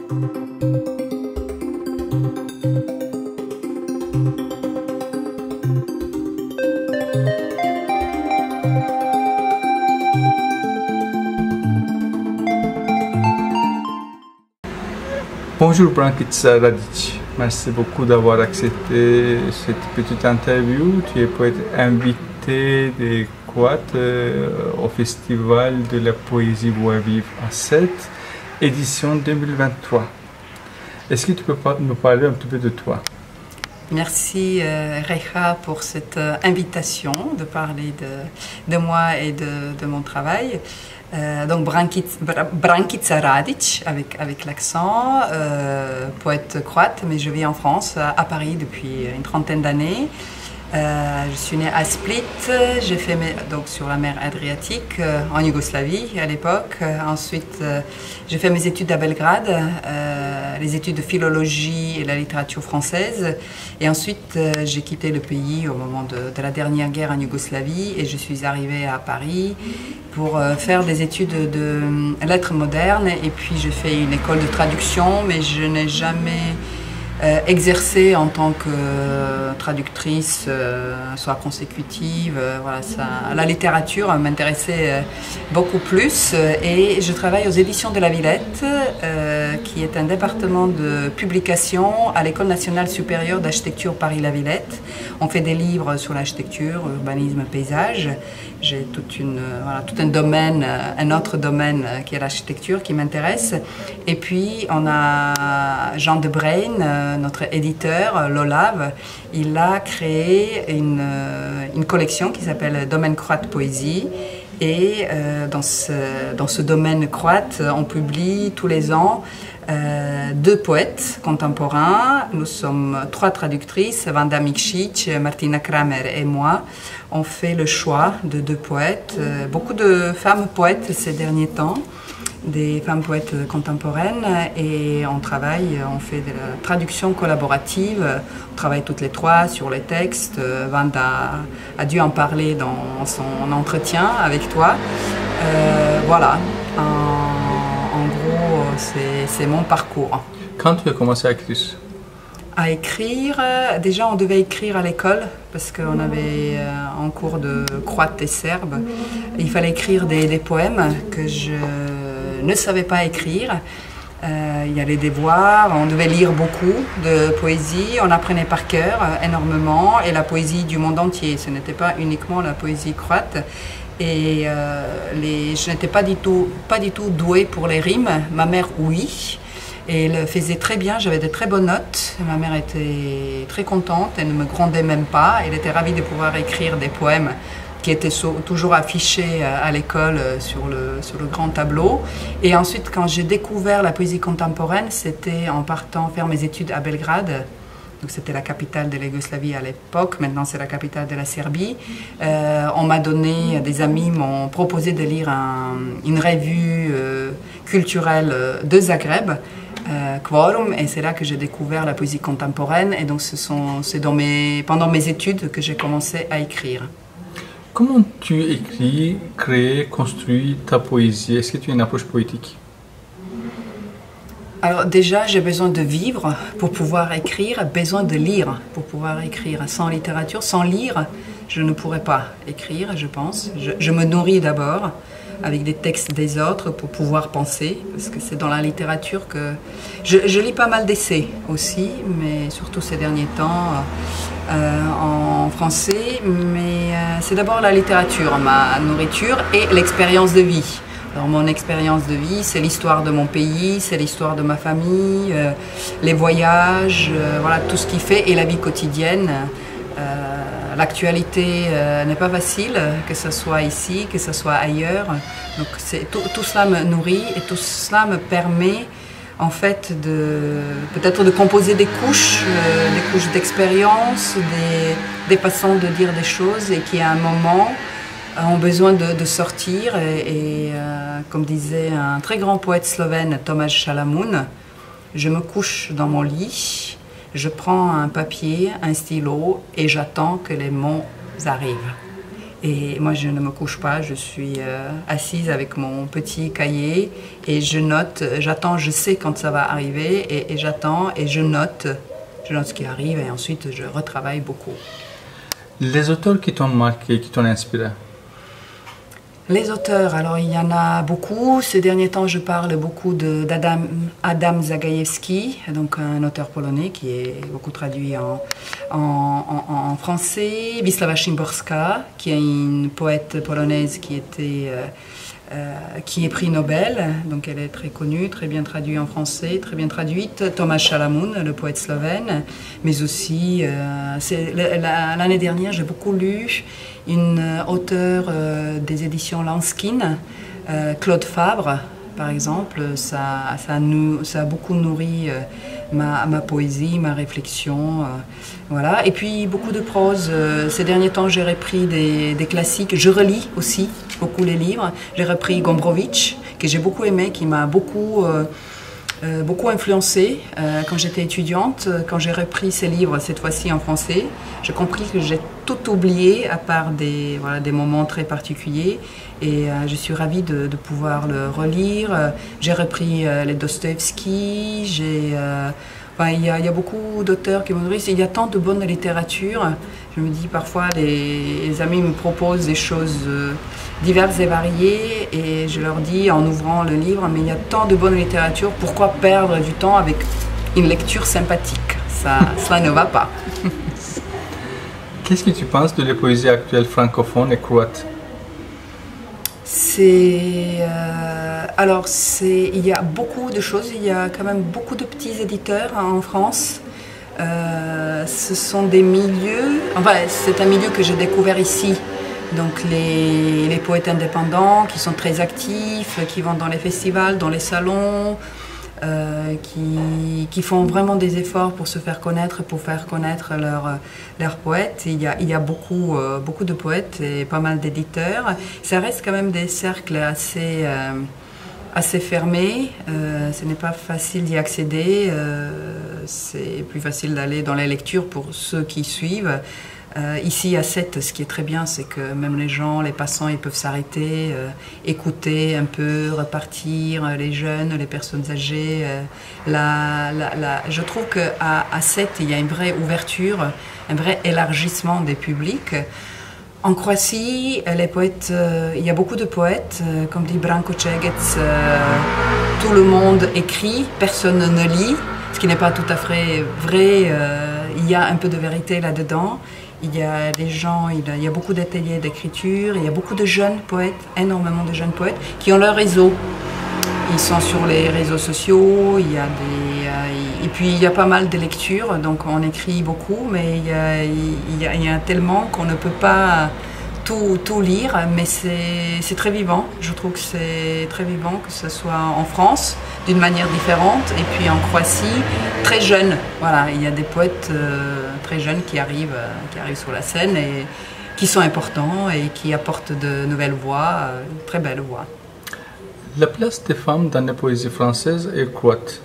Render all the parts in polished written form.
Bonjour Brankica Radic, merci beaucoup d'avoir accepté cette petite interview. Tu es poète invité de Croate au Festival de la Poésie Bois-Vif à 7, édition 2023. Est-ce que tu peux nous parler un petit peu de toi? Merci Recha pour cette invitation de parler de moi et de mon travail. Donc Brankica Radic avec l'accent, poète croate, mais je vis en France, à Paris depuis une trentaine d'années. Je suis née à Split, j'ai fait donc sur la mer Adriatique en Yougoslavie à l'époque. Ensuite, j'ai fait mes études à Belgrade, les études de philologie et la littérature française. Et ensuite, j'ai quitté le pays au moment de la dernière guerre en Yougoslavie et je suis arrivée à Paris pour faire des études de lettres modernes. Et puis, j'ai fait une école de traduction, mais je n'ai jamais exercer en tant que traductrice, soit consécutive, voilà, la littérature m'intéressait beaucoup plus et je travaille aux éditions de la Villette, qui est un département de publication à l'École nationale supérieure d'architecture Paris-La Villette. On fait des livres sur l'architecture, urbanisme, paysage. J'ai tout un domaine, un autre domaine qui est l'architecture qui m'intéresse. Et puis on a Jean de Brain, notre éditeur, l'Olave, il a créé une collection qui s'appelle Domaine croate poésie. Et dans ce domaine croate, on publie tous les ans 2 poètes contemporains. Nous sommes 3 traductrices, Vanda Mikšić, Martina Kramer et moi. On fait le choix de 2 poètes. Beaucoup de femmes poètes ces derniers temps, des femmes poètes contemporaines, et on fait de la traduction collaborative. On travaille toutes les 3 sur les textes. Vanda a dû en parler dans son entretien avec toi. Voilà, en gros, c'est mon parcours. Quand tu as commencé à écrire? À écrire, déjà on devait écrire à l'école parce qu'on avait en cours de croate et serbe. Il fallait écrire des poèmes que je ne savais pas écrire. Il y a les devoirs, on devait lire beaucoup de poésie, on apprenait par cœur énormément, et la poésie du monde entier, ce n'était pas uniquement la poésie croate. Et je n'étais pas du tout douée pour les rimes, ma mère oui. Et elle faisait très bien, j'avais de très bonnes notes. Ma mère était très contente, elle ne me grondait même pas. Elle était ravie de pouvoir écrire des poèmes qui étaient toujours affichés à l'école sur le grand tableau. Et ensuite, quand j'ai découvert la poésie contemporaine, c'était en partant faire mes études à Belgrade. Donc c'était la capitale de la Yougoslavie à l'époque, maintenant c'est la capitale de la Serbie. On m'a donné, des amis m'ont proposé de lire une revue culturelle de Zagreb, Quorum, et c'est là que j'ai découvert la poésie contemporaine, et donc c'est pendant mes études que j'ai commencé à écrire. Comment tu écris, crées, construis ta poésie? Est-ce que tu as une approche poétique? Alors déjà, j'ai besoin de vivre pour pouvoir écrire, besoin de lire pour pouvoir écrire. Sans littérature, sans lire, je ne pourrais pas écrire, je pense. Je me nourris d'abord avec des textes des autres pour pouvoir penser, parce que c'est dans la littérature que... Je lis pas mal d'essais aussi, mais surtout ces derniers temps en français, mais c'est d'abord la littérature, ma nourriture, et l'expérience de vie. Alors mon expérience de vie, c'est l'histoire de mon pays, c'est l'histoire de ma famille, les voyages, voilà, tout ce qui fait, et la vie quotidienne. L'actualité n'est pas facile, que ce soit ici, que ce soit ailleurs. Donc tout cela me nourrit et tout cela me permet en fait peut-être de composer des couches d'expérience, des façons de dire des choses, et qui à un moment ont besoin de sortir. Et comme disait un très grand poète slovène, Tomáš Šalamun, je me couche dans mon lit, je prends un papier, un stylo et j'attends que les mots arrivent. Et moi, je ne me couche pas, je suis assise avec mon petit cahier et je note, j'attends, je sais quand ça va arriver et j'attends et je note ce qui arrive et ensuite je retravaille beaucoup. Les auteurs qui t'ont marqué, qui t'ont inspiré? Les auteurs, alors il y en a beaucoup. Ces derniers temps, je parle beaucoup d'Adam Zagajewski, donc un auteur polonais qui est beaucoup traduit en français. Wisława Szymborska, qui est une poète polonaise qui est prix Nobel, donc elle est très connue, très bien traduite en français, très bien traduite. Tomáš Šalamun, le poète slovène, mais aussi, l'année dernière, j'ai beaucoup lu une auteure des éditions Lanskin, Claude Fabre, par exemple. Ça a beaucoup nourri ma poésie, ma réflexion. Voilà. Et puis beaucoup de prose. Ces derniers temps, j'ai repris des classiques. Je relis aussi beaucoup les livres. J'ai repris Gombrowicz, que j'ai beaucoup aimé, qui m'a beaucoup influencée quand j'étais étudiante. Quand j'ai repris ces livres, cette fois-ci en français, j'ai compris que j'ai tout oublié, à part des moments très particuliers. Et je suis ravie de pouvoir le relire. J'ai repris les Dostoïevski. Il y a beaucoup d'auteurs qui me nourrissent. Il y a tant de bonne littérature. Je me dis parfois, les amis me proposent des choses diverses et variées et je leur dis en ouvrant le livre, mais il y a tant de bonne littérature, pourquoi perdre du temps avec une lecture sympathique? Ça ne va pas. Qu'est-ce que tu penses de la poésie actuelle francophone et croate? Il y a beaucoup de choses, il y a quand même beaucoup de petits éditeurs en France. Ce sont des milieux, c'est un milieu que j'ai découvert ici. Donc les poètes indépendants qui sont très actifs, qui vont dans les festivals, dans les salons, qui font vraiment des efforts pour se faire connaître, pour faire connaître leurs poètes. Il y a beaucoup de poètes et pas mal d'éditeurs. Ça reste quand même des cercles assez fermés. Ce n'est pas facile d'y accéder. C'est plus facile d'aller dans les lectures pour ceux qui suivent. Ici à Sète, ce qui est très bien, c'est que même les gens, les passants, ils peuvent s'arrêter, écouter un peu, repartir, les jeunes, les personnes âgées. Je trouve qu'à Sète, il y a une vraie ouverture, un vrai élargissement des publics. En Croatie, les poètes, il y a beaucoup de poètes, comme dit Branko Čeget, tout le monde écrit, personne ne lit, ce qui n'est pas tout à fait vrai. Il y a un peu de vérité là-dedans. Il y a des gens, il y a beaucoup d'ateliers d'écriture, il y a beaucoup de jeunes poètes, énormément de jeunes poètes qui ont leur réseau. Ils sont sur les réseaux sociaux, et puis il y a pas mal de lectures, donc on écrit beaucoup, mais il y a tellement qu'on ne peut pas tout lire, mais c'est très vivant. Je trouve que c'est très vivant, que ce soit en France, d'une manière différente, et puis en Croatie, très jeune. Voilà, il y a des poètes très jeunes qui arrivent sur la scène et qui sont importants et qui apportent de nouvelles voix, très belles voix. La place des femmes dans la poésie française et croate?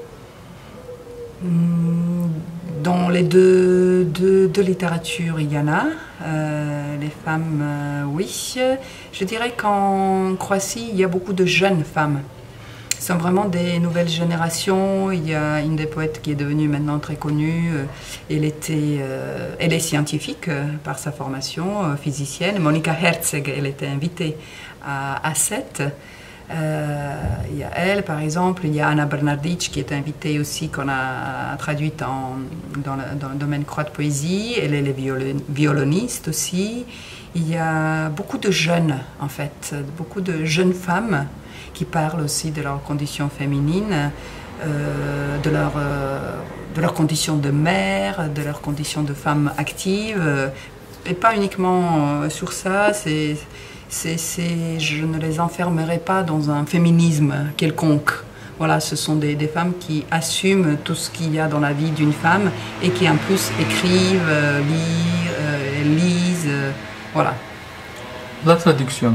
Dans les deux littératures, il y en a. Les femmes, oui. Je dirais qu'en Croatie, il y a beaucoup de jeunes femmes. Ce sont vraiment des nouvelles générations. Il y a une des poètes qui est devenue maintenant très connue. Elle est scientifique par sa formation, physicienne. Monika Herzeg, elle était invitée à Sète. Il y a elle, par exemple, il y a Anna Bernardic qui est invitée aussi, qu'on a traduite dans le domaine croate poésie. Elle est violoniste aussi. Il y a beaucoup de jeunes, en fait, beaucoup de jeunes femmes qui parlent aussi de leurs conditions féminines, de leurs conditions de mère, de leurs conditions de femmes actives. Et pas uniquement sur ça, je ne les enfermerai pas dans un féminisme quelconque. Voilà, ce sont des femmes qui assument tout ce qu'il y a dans la vie d'une femme et qui en plus écrivent, lisent, voilà. La traduction.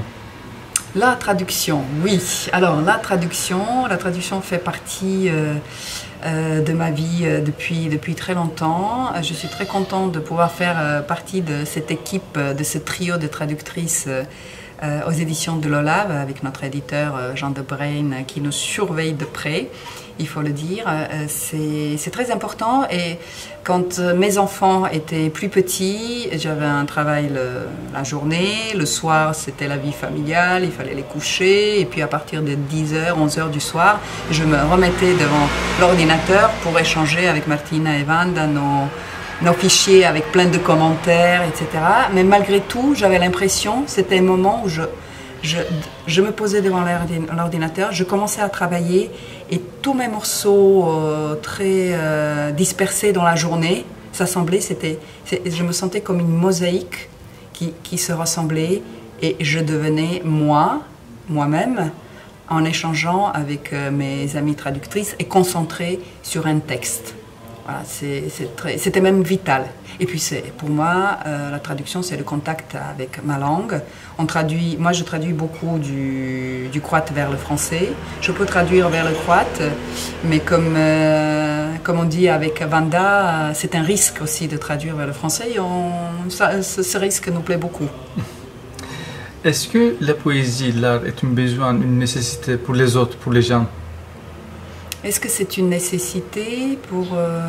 La traduction, oui. Alors la traduction fait partie de ma vie depuis très longtemps. Je suis très contente de pouvoir faire partie de cette équipe, de ce trio de traductrices aux éditions de l'Olave, avec notre éditeur Jean de Brain qui nous surveille de près, il faut le dire. C'est très important, et quand mes enfants étaient plus petits, j'avais un travail la journée, le soir c'était la vie familiale, il fallait les coucher, et puis à partir de 10h, 11h du soir, je me remettais devant l'ordinateur pour échanger avec Martina et Wanda nos fichiers avec plein de commentaires, etc. Mais malgré tout, j'avais l'impression, c'était un moment où je me posais devant l'ordinateur, je commençais à travailler, et tous mes morceaux très dispersés dans la journée s'assemblaient. Je me sentais comme une mosaïque qui se ressemblait, et je devenais moi-même, en échangeant avec mes amies traductrices et concentrée sur un texte. Voilà, c'était même vital. Et puis pour moi, la traduction, c'est le contact avec ma langue. Moi, je traduis beaucoup du croate vers le français. Je peux traduire vers le croate, mais comme on dit avec Wanda, c'est un risque aussi de traduire vers le français. Et ce risque nous plaît beaucoup. Est-ce que la poésie, l'art, est un besoin, une nécessité pour les autres, pour les gens? Est-ce que c'est une nécessité pour...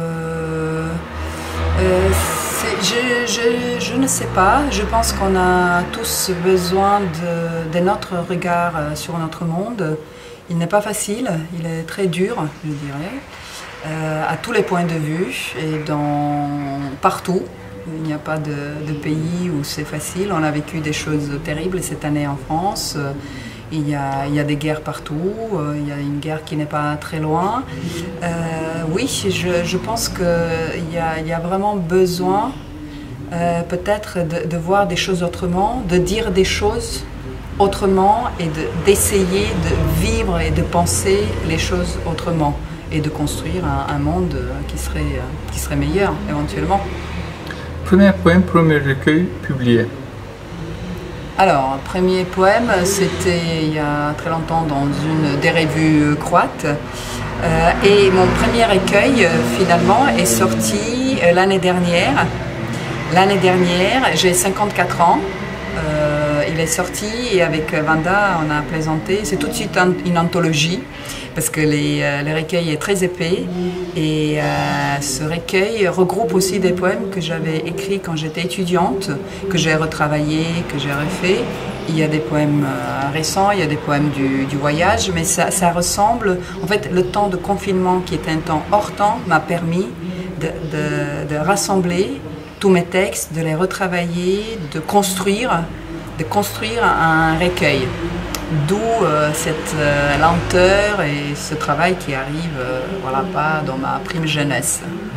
je ne sais pas. Je pense qu'on a tous besoin de notre regard sur notre monde. Il n'est pas facile, il est très dur, je dirais, à tous les points de vue et partout. Il n'y a pas de pays où c'est facile. On a vécu des choses terribles cette année en France. Il y a des guerres partout, il y a une guerre qui n'est pas très loin. Oui, je pense qu'il y a vraiment besoin peut-être de voir des choses autrement, de dire des choses autrement, et d'essayer de vivre et de penser les choses autrement, et de construire un monde qui serait meilleur éventuellement. Premier poème, premier recueil publié. Alors, premier poème, c'était il y a très longtemps dans une des revues croates. Et mon premier recueil, finalement, est sorti l'année dernière. L'année dernière, j'ai 54 ans. Il est sorti, et avec Wanda, on a plaisanté. C'est tout de suite une anthologie, parce que le recueil est très épais, et ce recueil regroupe aussi des poèmes que j'avais écrits quand j'étais étudiante, que j'ai retravaillés, que j'ai refait. Il y a des poèmes récents, il y a des poèmes du voyage, mais ça ressemble... En fait, le temps de confinement, qui était un temps hors temps, m'a permis de rassembler tous mes textes, de les retravailler, de construire un recueil. D'où cette lenteur et ce travail qui arrive pas dans ma prime jeunesse.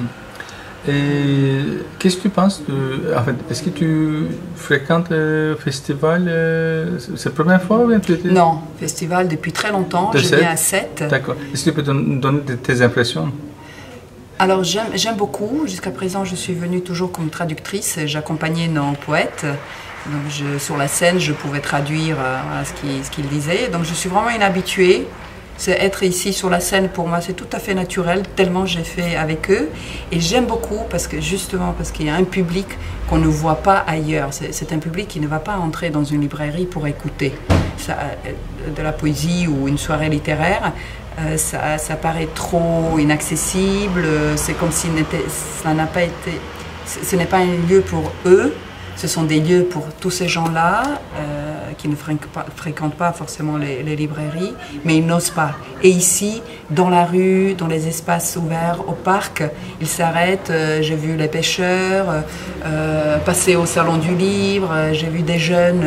Et qu'est-ce que tu penses en fait, est-ce que tu fréquentes le festival? C'est la première fois ou bien tu étais... Non, festival depuis très longtemps, je viens à 7. D'accord. Est-ce que tu peux nous donner tes impressions? Alors j'aime beaucoup. Jusqu'à présent, je suis venue toujours comme traductrice, j'accompagnais nos poètes. Donc sur la scène, je pouvais traduire ce qu'ils disaient. Donc je suis vraiment une habituée. Être ici sur la scène, pour moi, c'est tout à fait naturel, tellement j'ai fait avec eux. Et j'aime beaucoup parce qu'il y a un public qu'on ne voit pas ailleurs. C'est un public qui ne va pas entrer dans une librairie pour écouter de la poésie ou une soirée littéraire. Ça paraît trop inaccessible. C'est comme si ça n'a pas été... Ce n'est pas un lieu pour eux. Ce sont des lieux pour tous ces gens-là qui ne fréquentent pas forcément les librairies, mais ils n'osent pas. Et ici, dans la rue, dans les espaces ouverts, au parc, ils s'arrêtent. J'ai vu les pêcheurs passer au salon du livre. J'ai vu des jeunes,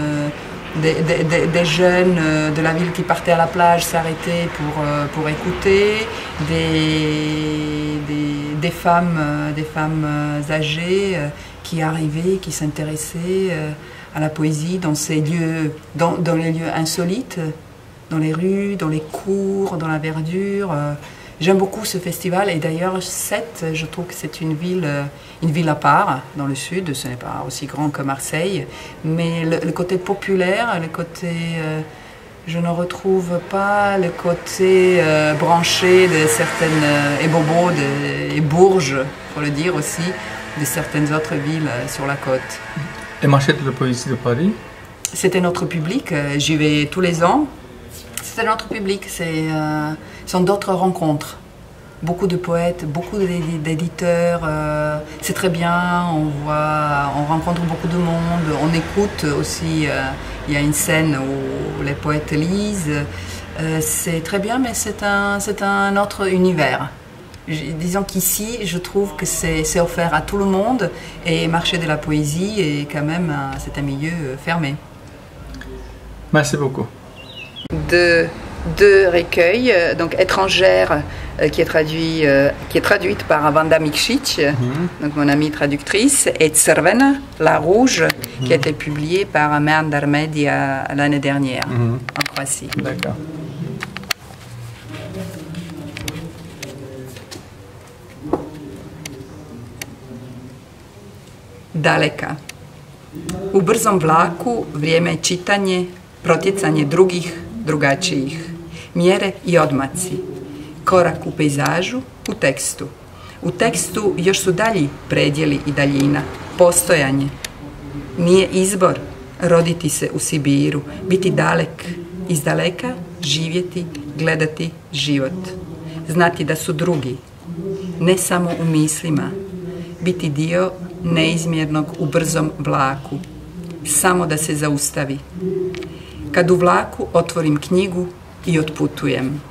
des jeunes de la ville qui partaient à la plage s'arrêter pour écouter. Des femmes âgées qui arrivaient, qui s'intéressaient à la poésie dans ces lieux, dans les lieux insolites, dans les rues, dans les cours, dans la verdure. J'aime beaucoup ce festival, et d'ailleurs Sète, je trouve que c'est une ville à part dans le sud. Ce n'est pas aussi grand que Marseille, mais le côté populaire, le côté Je ne retrouve pas le côté branché de certaines et bobo et Bourges, pour le dire aussi, de certaines autres villes sur la côte. Et Marché de la Poésie de Paris? C'était notre public, j'y vais tous les ans. C'était notre public, ce sont d'autres rencontres. Beaucoup de poètes, beaucoup d'éditeurs, c'est très bien, on rencontre beaucoup de monde, on écoute aussi, il y a une scène où les poètes lisent, c'est très bien, mais c'est un autre univers. Disons qu'ici, je trouve que c'est offert à tout le monde, et Marché de la Poésie est quand même, c'est un milieu fermé. Merci beaucoup. Deux recueils, donc Étrangère, qui est traduite par Wanda Mikšić, donc mon amie traductrice, et Crvena, La Rouge, qui a été publiée par Meandar Media l'année dernière en Croatie. D'accord. Daleka. U brzom vlaku vrijeme je čitanje, protjecanje drugih, drugačijih, mjere i odmaci, korak u pejzažu, u tekstu. U tekstu još su dalji predjeli i daljina, postojanje. Nije izbor roditi se u Sibiru, biti dalek, iz daleka živjeti, gledati život. Znati da su drugi, ne samo u mislima, biti dio neizmjernog u brzom vlaku, samo da se zaustavi. Kad u vlaku otvorim knjigu i otputujem.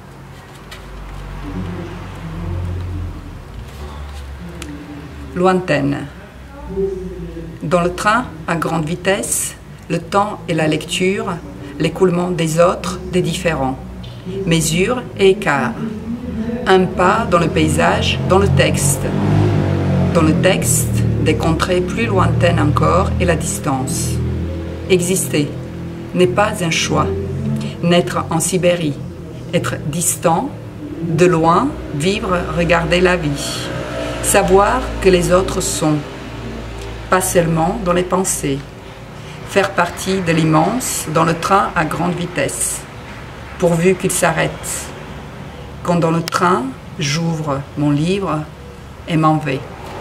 Lointaine. Dans le train à grande vitesse, le temps et la lecture, l'écoulement des autres, des différents, mesure et écart. Un pas dans le paysage, dans le texte. Dans le texte, des contrées plus lointaines encore et la distance. Exister n'est pas un choix. Naître en Sibérie, être distant, de loin, vivre, regarder la vie. Savoir que les autres sont, pas seulement dans les pensées. Faire partie de l'immense dans le train à grande vitesse, pourvu qu'il s'arrête. Quand dans le train, j'ouvre mon livre et m'en vais.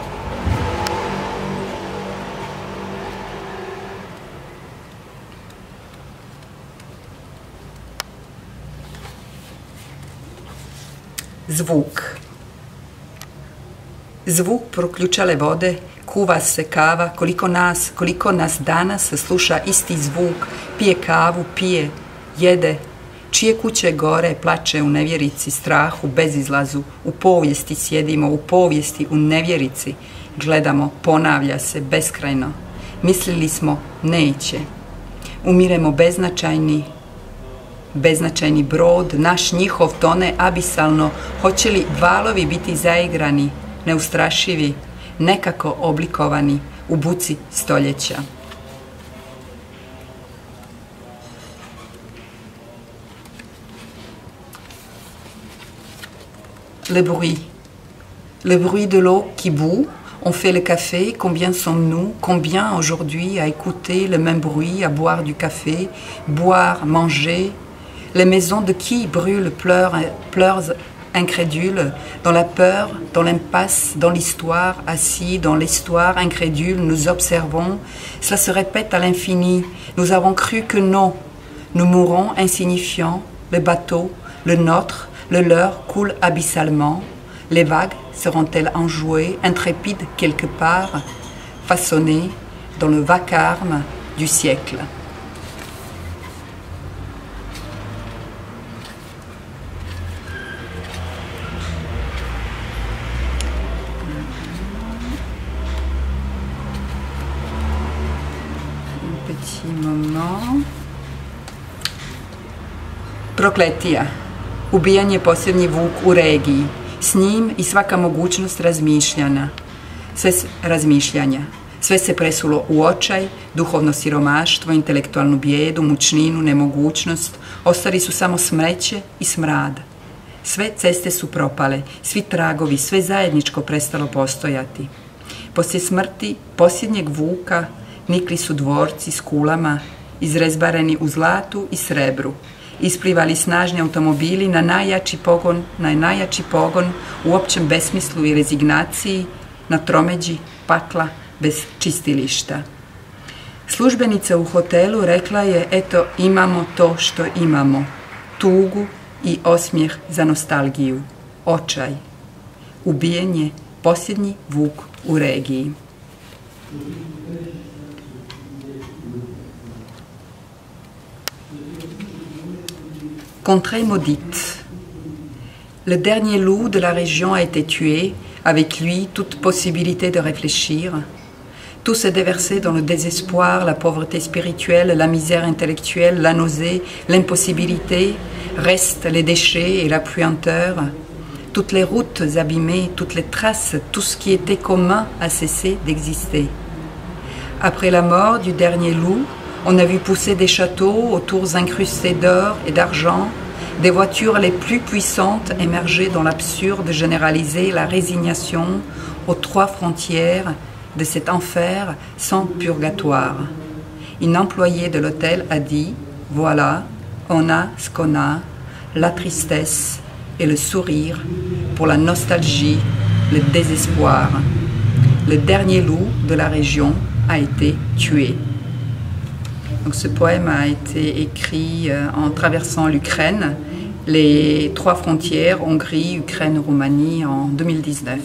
Zvuk. Zvuk proključale vode, kuva se kava, koliko nas danas sluša isti zvuk, pije kavu, pije, jede, čije kuće gore, plače u nevjerici, strahu, bezizlazu, u povijesti sjedimo, u povijesti, u nevjerici, gledamo, ponavlja se beskrajno, mislili smo, neće, umiremo beznačajni brod, naš njihov tone abisalno, hoće li valovi biti zaigrani, neustrašivi, nekako oblikovani u buci stoljeća. Le bruit. Le bruit de l'eau qui bout. On fait le café. Combien sommes-nous? Combien aujourd'hui à écouter le même bruit, à boire du café, boire, manger? Les maisons de qui brûlent, pleurent incrédules, dans la peur, dans l'impasse, dans l'histoire, assis dans l'histoire incrédule, nous observons, cela se répète à l'infini, nous avons cru que non, nous mourons insignifiants, le bateau, le nôtre, le leur coule abyssalement, les vagues seront-elles enjouées, intrépides quelque part, façonnées dans le vacarme du siècle. Moment. Prokletija. Ubijanje posljednji vuk u regiji. S njim i svaka mogućnost razmišljanja. Sve se presulo u očaj, duhovno siromaštvo, intelektualnu bijedu, mučninu, nemogućnost. Ostali su samo smeće i smrad. Sve ceste su propale, svi tragovi, sve zajedničko prestalo postojati. Poslije smrti posljednjeg vuka nikli su dvorci s kulama izrezbareni u zlatu i srebru. Isplivali snažni automobili na najjači pogon u općem besmislu i rezignaciji, na tromeđi pakla bez čistilišta. Službenica u hotelu rekla je, eto, imamo to što imamo, tugu i osmijeh za nostalgiju, očaj. Ubijen je posljednji vuk u regiji. Contrée maudite. Le dernier loup de la région a été tué, avec lui toute possibilité de réfléchir. Tout s'est déversé dans le désespoir, la pauvreté spirituelle, la misère intellectuelle, la nausée, l'impossibilité. Restent les déchets et la puanteur. Toutes les routes abîmées, toutes les traces, tout ce qui était commun a cessé d'exister. Après la mort du dernier loup, on a vu pousser des châteaux aux tours incrustées d'or et d'argent, des voitures les plus puissantes émerger dans l'absurde généralisé, la résignation aux trois frontières de cet enfer sans purgatoire. Une employée de l'hôtel a dit « Voilà, on a ce qu'on a, la tristesse et le sourire pour la nostalgie, le désespoir. Le dernier loup de la région a été tué. » Donc, ce poème a été écrit en traversant l'Ukraine, les trois frontières, Hongrie, Ukraine, Roumanie, en 2019.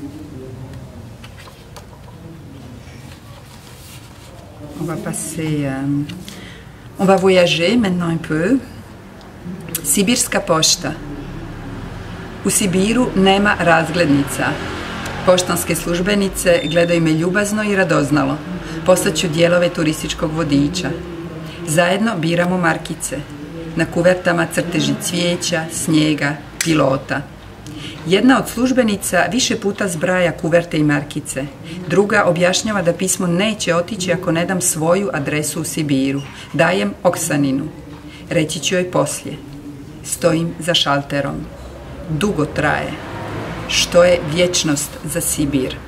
On va voyager maintenant un peu. Sibirska pošta. U Sibiru nema razglednica. Poštanske službenice gledaju me ljubazno i radoznalo. Poslaću dijelove turističkog vodiča. Zajedno biramo markice. Na kuvertama crteži cvijeća, snijega, pilota. Jedna od službenica više puta zbraja kuverte i markice. Druga objašnjava da pismo neće otići ako ne dam svoju adresu u Sibiru. Dajem Oksaninu. Reći ću joj poslije. Stojim za šalterom. Dugo traje. Što je vječnost za Sibir?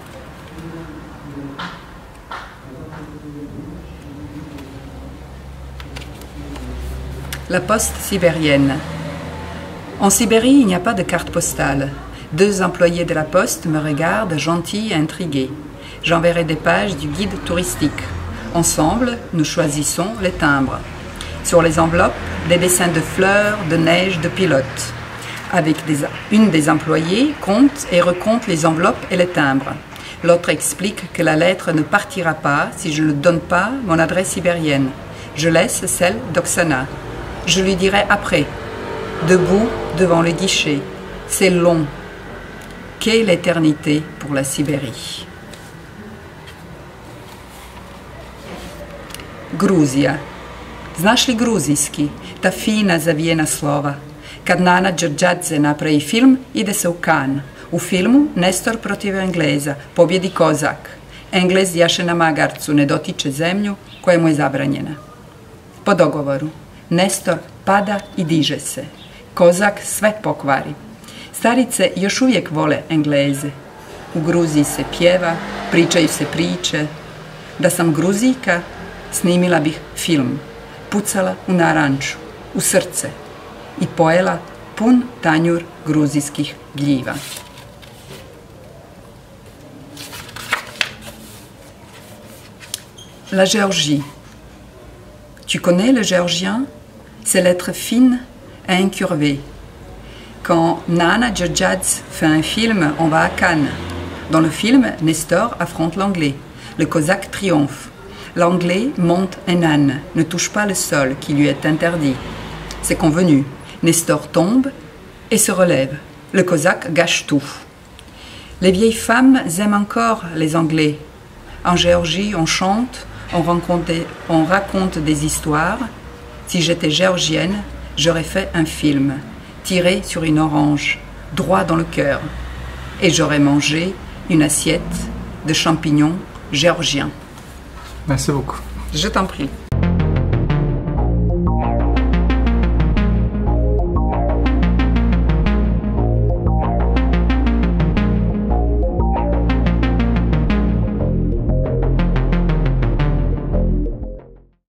La poste sibérienne. En Sibérie, il n'y a pas de carte postale. Deux employés de la poste me regardent, gentils et intrigués. J'enverrai des pages du guide touristique. Ensemble, nous choisissons les timbres. Sur les enveloppes, des dessins de fleurs, de neige, de pilotes. Une des employées compte et recompte les enveloppes et les timbres. L'autre explique que la lettre ne partira pas si je ne donne pas mon adresse sibérienne. Je laisse celle d'Oksana. Je lui dirai après, debout devant le guichet. C'est long. Qu'est l'éternité pour la Sibérie? Gruzija. Znaš li gruzijski? Ta fina zavijena slova. Kad Nana Đorđadze napravi film, ide se u Kan. U filmu Nestor protiv Engleza, pobjedi Kozak. Englez jaše na magarcu, ne dotiče zemlju koja mu je zabranjena. Po dogovoru, Nestor pada i diže se. Kozak sve pokvari. Starice još uvijek vole Engleze. U Gruziji se pjeva, pričaju se priče. Da sam Gruzijka, snimila bih film. Pucala u naranču, u srce i pojela pun tanjur gruzijskih gljiva. La Géorgie. Tu connais le géorgien? Ces lettres fines et incurvées. Quand Nana Đorđadze fait un film, on va à Cannes. Dans le film, Nestor affronte l'anglais. Le cosaque triomphe. L'anglais monte un âne, ne touche pas le sol qui lui est interdit. C'est convenu. Nestor tombe et se relève. Le cosaque gâche tout. Les vieilles femmes aiment encore les Anglais. En Géorgie, on chante, on raconte des histoires. Si j'étais géorgienne, j'aurais fait un film, tiré sur une orange, droit dans le cœur. Et j'aurais mangé une assiette de champignons géorgiens. Merci beaucoup. Je t'en prie.